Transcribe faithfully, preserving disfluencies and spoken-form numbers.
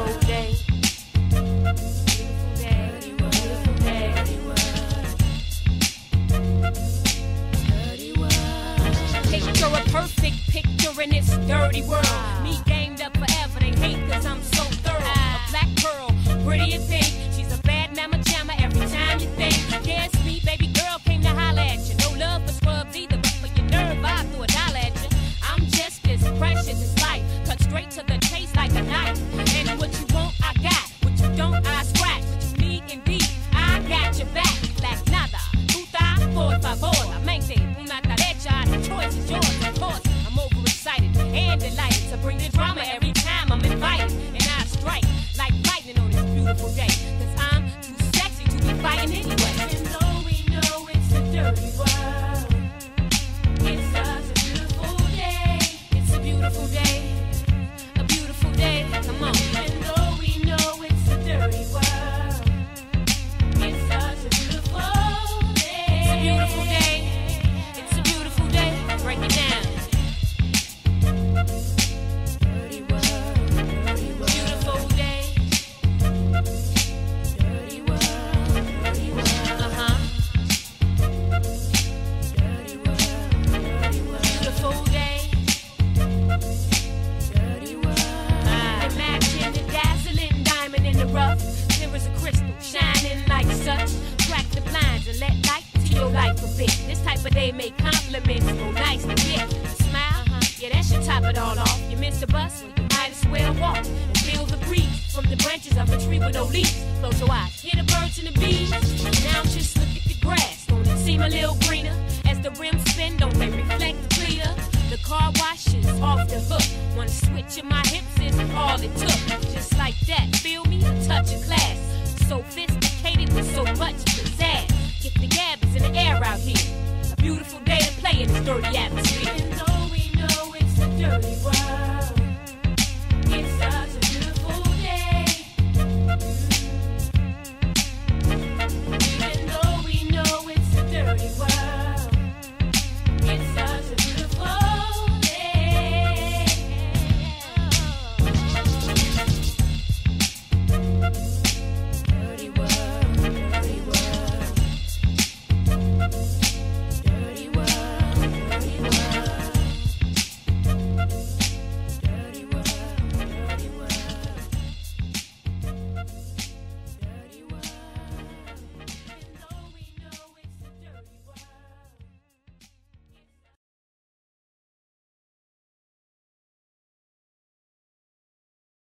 beautiful day. Beautiful day. Beautiful day. Picture a perfect picture in this dirty world. Me gamed up forever, they hate cause I'm so thorough. A black pearl, pretty and pink. She's a bad mama jamma every time you think. Yeah, it's me, baby girl, came to holla at you. No love for scrubs either, but for your nerve, I threw a dollar at you. I'm just as precious as life, cut straight to the chase like a knife. And what you want, I got. What you don't, I scratch. What you need, indeed, I got your back. Like nada, puta, por favor. Mente, una derecha, the choice is yours, of course. I'm overexcited and delighted to bring the drama every time I'm invited. And I strike like lightning on this beautiful day. Cause I'm too sexy to be fighting anyway. And though we know it's a dirty world, it's such a beautiful day. It's a beautiful day. A beautiful day. Come on. Even though we know it's a dirty world, it's such a beautiful day. It's a beautiful day. It's a beautiful day. Break it down. Dirty world, dirty world. Beautiful day. Dirty world, dirty world. Uh-huh. Dirty world, dirty world. Beautiful day. Dirty world. Imagine the dazzling diamond in the rough. Clear as a crystal, shining like such. Crack the blinds and let light to your life a bit. This type of day make compliments go nice to get. Smile, yeah, that should top it all off. You missed the bus, you might as well walk and feel the breeze from the branches of a tree with no leaves. Close your eyes, hear the birds and the bees. Now just look at the grass, don't it seem a little greener? As the rims spin, don't they reflect clear? The car wash is off the hook. One switch in my hips is all it took. Just like that,